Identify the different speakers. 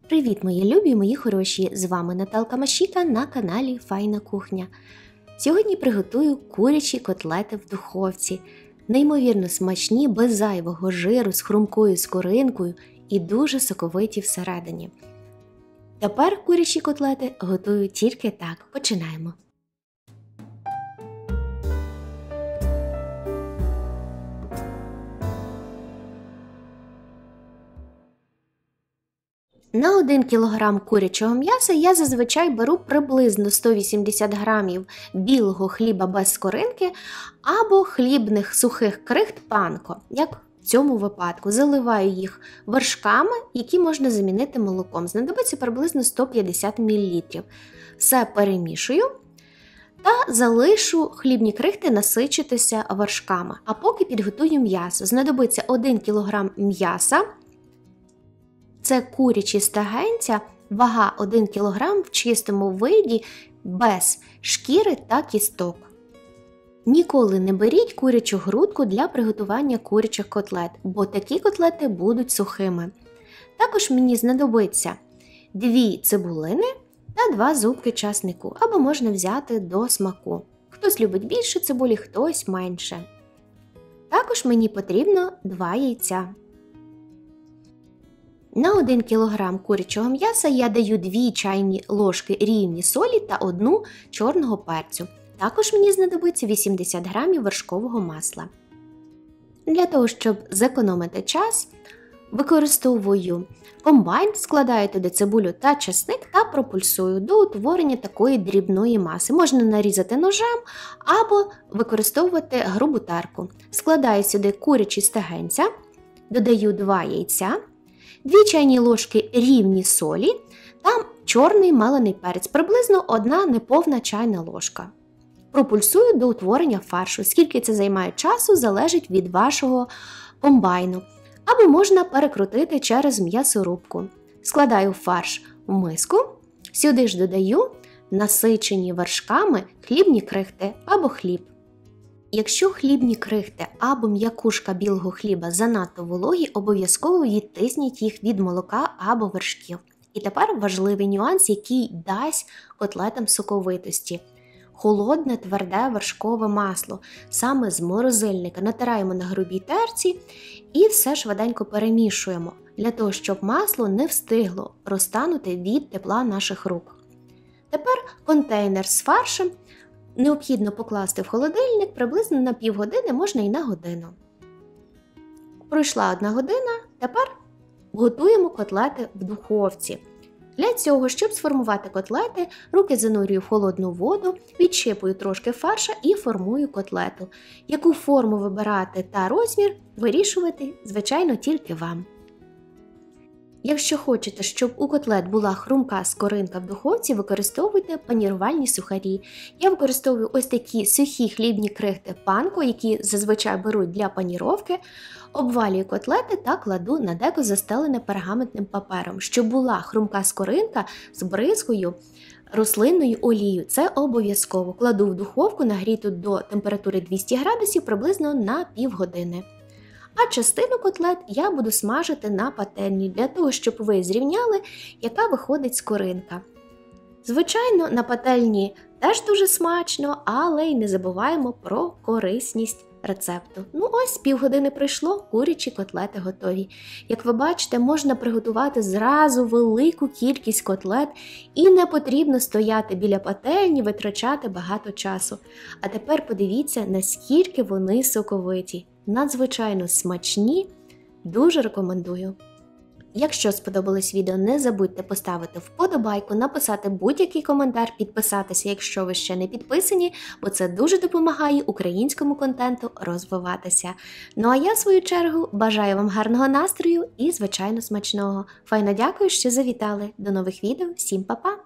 Speaker 1: Привіт, мої любі, мої хороші! З вами Наталка Машіка на каналі Файна Кухня. Сьогодні приготую курячі котлети в духовці. Неймовірно смачні, без зайвого жиру, з хрумкою скоринкою і дуже соковиті всередині. Тепер курячі котлети готую тільки так. Починаємо. На 1 кг курячого м'яса я зазвичай беру приблизно 180 г білого хліба без скоринки або хлібних сухих крихт панко, як в цьому випадку. Заливаю їх вершками, які можна замінити молоком. Знадобиться приблизно 150 мл. Все перемішую та залишу хлібні крихти насичитися вершками. А поки підготую м'ясо. Знадобиться 1 кг м'яса. Це курячі стегенця, вага 1 кг в чистому виді, без шкіри та кісток. Ніколи не беріть курячу грудку для приготування курячих котлет, бо такі котлети будуть сухими. Також мені знадобиться 2 цибулини та 2 зубки часнику, або можна взяти до смаку. Хтось любить більше цибулі, хтось менше. Також мені потрібно 2 яйця. На 1 кг курячого м'яса я даю 2 чайні ложки рівні солі та 1 чорного перцю. Також мені знадобиться 80 г вершкового масла. Для того, щоб зекономити час, використовую комбайн, складаю туди цибулю та часник та пропульсую до утворення такої дрібної маси. Можна нарізати ножем або використовувати грубу терку. Складаю сюди курячі стегенця, додаю 2 яйця, 2 чайні ложки рівні солі та чорний мелений перець, приблизно 1 неповна чайна ложка. Пропульсую до утворення фаршу. Скільки це займає часу, залежить від вашого комбайну. Або можна перекрутити через м'ясорубку. Складаю фарш в миску, сюди ж додаю насичені вершками хлібні крихти або хліб. Якщо хлібні крихти або м'якушка білого хліба занадто вологі, обов'язково відтисніть їх від молока або вершків. І тепер важливий нюанс, який дасть котлетам соковитості. Холодне тверде вершкове масло. Саме з морозильника натираємо на грубій терці і все швиденько перемішуємо, для того, щоб масло не встигло розтанути від тепла наших рук. Тепер контейнер з фаршем необхідно покласти в холодильник приблизно на півгодини, можна і на годину. Пройшла 1 година, тепер готуємо котлети в духовці. Для цього, щоб сформувати котлети, руки занурюю в холодну воду, відщипую трошки фарша і формую котлету. Яку форму вибирати та розмір, вирішувати, звичайно, тільки вам. Якщо хочете, щоб у котлет була хрумка скоринка в духовці, використовуйте панірувальні сухарі. Я використовую ось такі сухі хлібні крихти панко, які зазвичай беруть для паніровки, обвалюю котлети та кладу на деко, застелене пергаментним папером, щоб була хрумка скоринка з бризкою рослинною олією. Це обов'язково. Кладу в духовку, нагріту до температури 200 градусів приблизно на півгодини. А частину котлет я буду смажити на пательні, для того, щоб ви зрівняли, яка виходить скоринка. Звичайно, на пательні теж дуже смачно, але й не забуваємо про корисність рецепту. Ну ось, півгодини пройшло, курячі котлети готові. Як ви бачите, можна приготувати зразу велику кількість котлет і не потрібно стояти біля пательні, витрачати багато часу. А тепер подивіться, наскільки вони соковиті. Надзвичайно смачні, дуже рекомендую. Якщо сподобалось відео, не забудьте поставити вподобайку, написати будь-який коментар, підписатися, якщо ви ще не підписані, бо це дуже допомагає українському контенту розвиватися. Ну а я, в свою чергу, бажаю вам гарного настрою і, звичайно, смачного. Файно дякую, що завітали. До нових відео. Всім па-па!